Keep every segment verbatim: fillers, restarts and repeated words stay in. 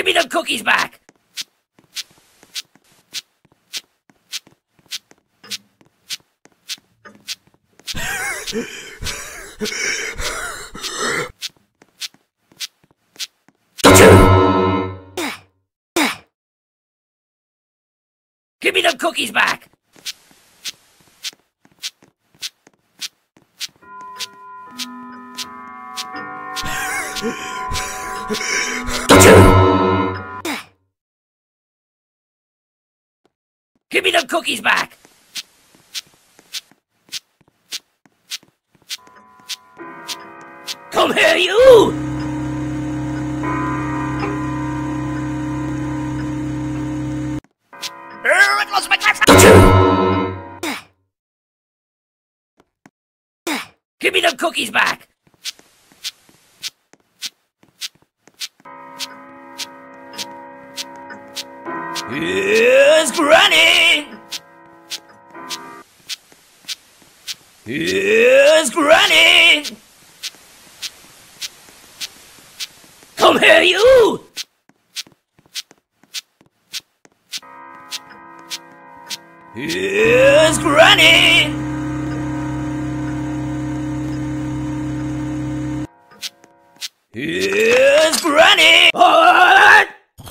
Give me them cookies back! Give me them cookies back! Give me them cookies back! Come here, you! I lost my glasses! Give me them cookies back! Here's Granny! Here's Granny! Come here, you! Here's Granny! Here's Granny! What?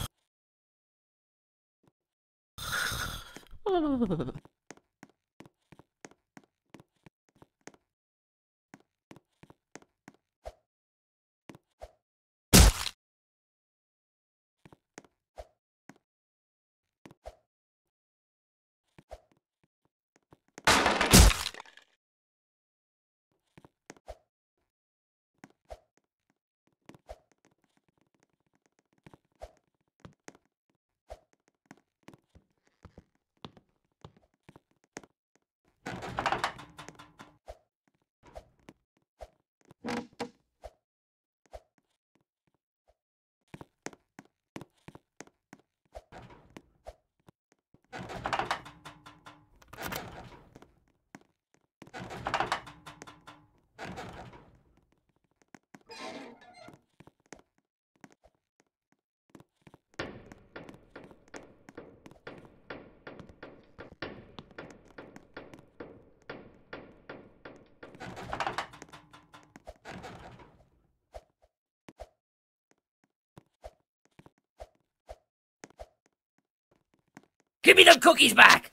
Give me them cookies back!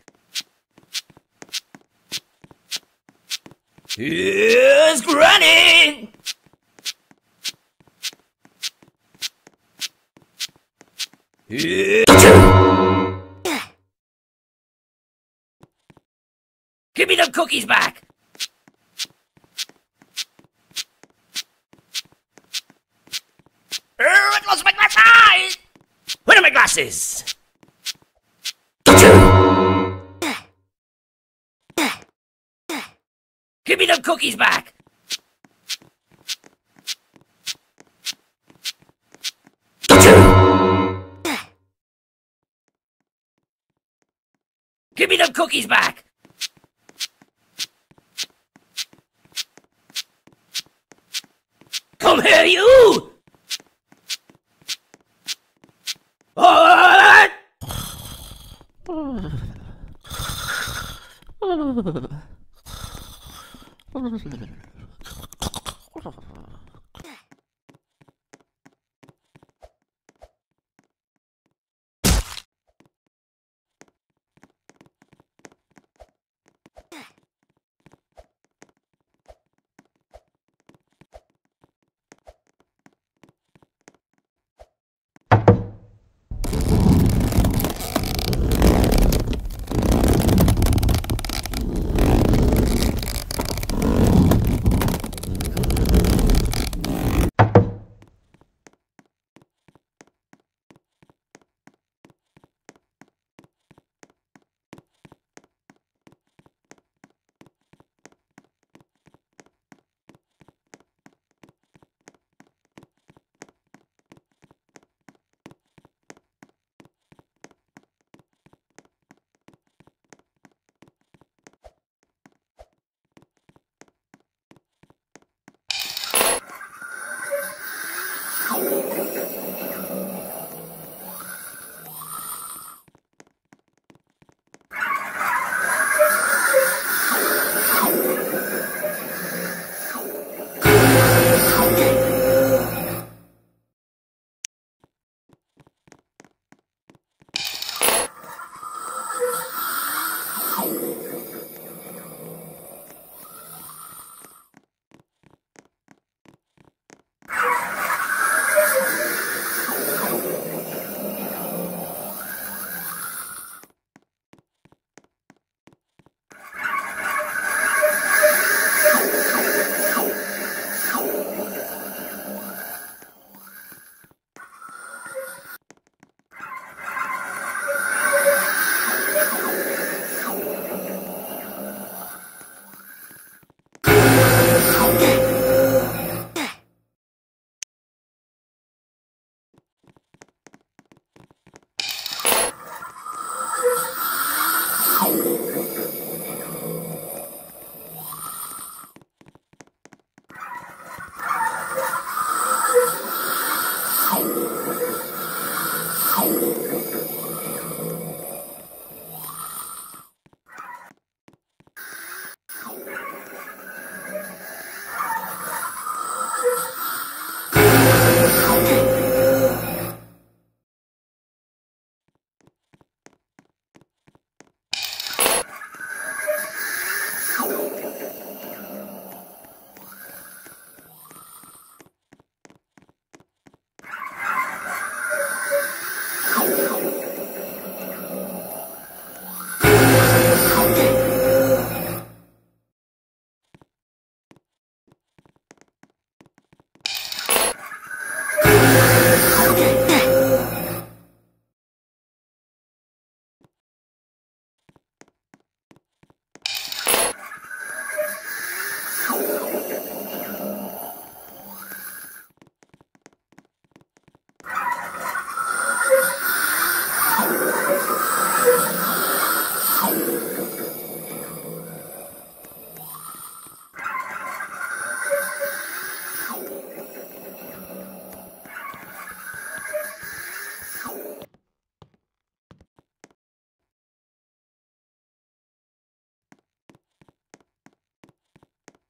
Here's Granny! Here... Give me them cookies back! Oh, I lost my glasses! Where are my glasses? Give me them cookies back! Give me them cookies back! Come here, you! What?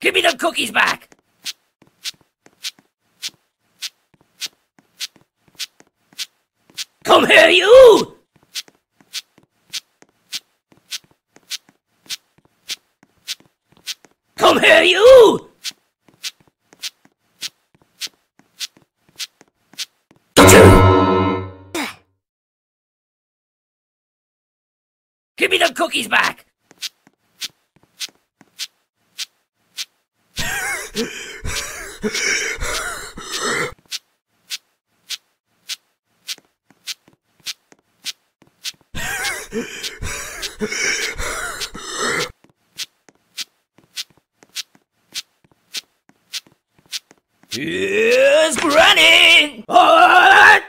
Give me the cookies back! Come here, you! Come here, you! Give me the cookies back! Here's Granny! What?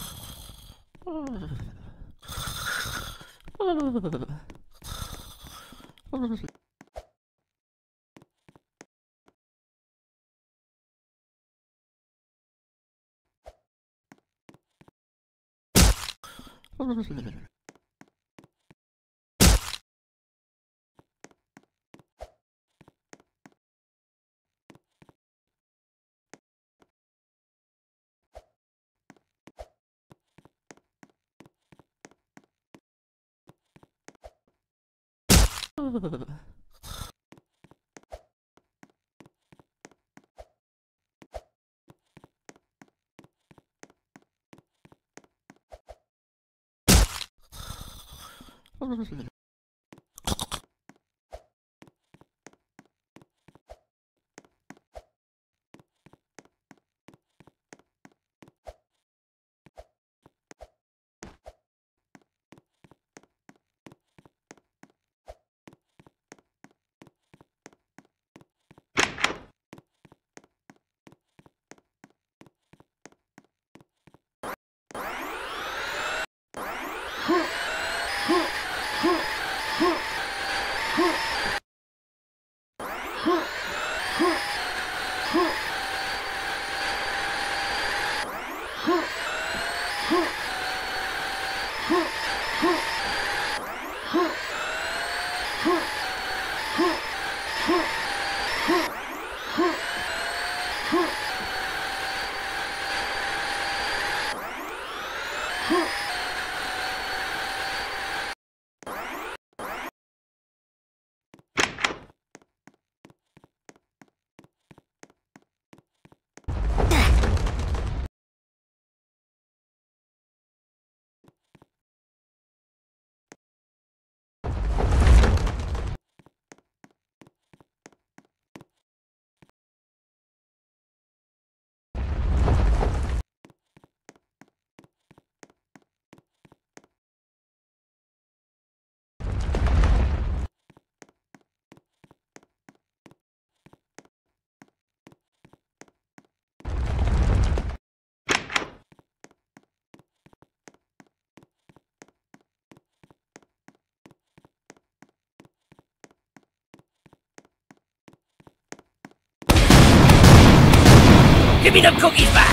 Give me the cookies back!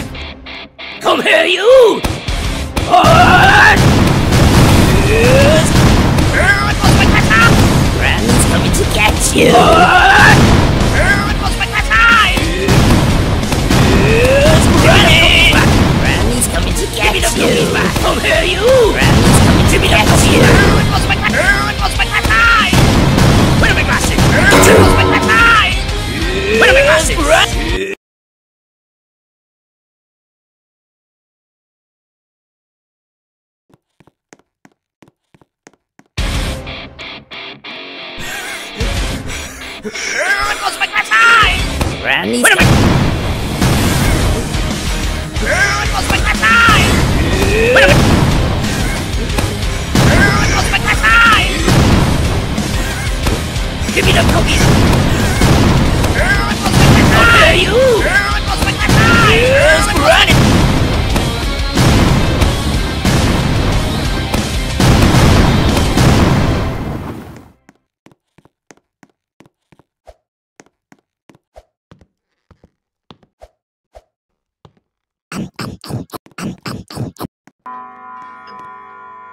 Come here, you! What? Yes! Granny's coming to get you! What? Yes, Granny! Granny's coming to get you! Give me the cookies back! Come here, you! Granny's coming to get you! Where are my glasses? Where are my glasses? Granny's Wait a minute! Wait a minute! Give me the cookies!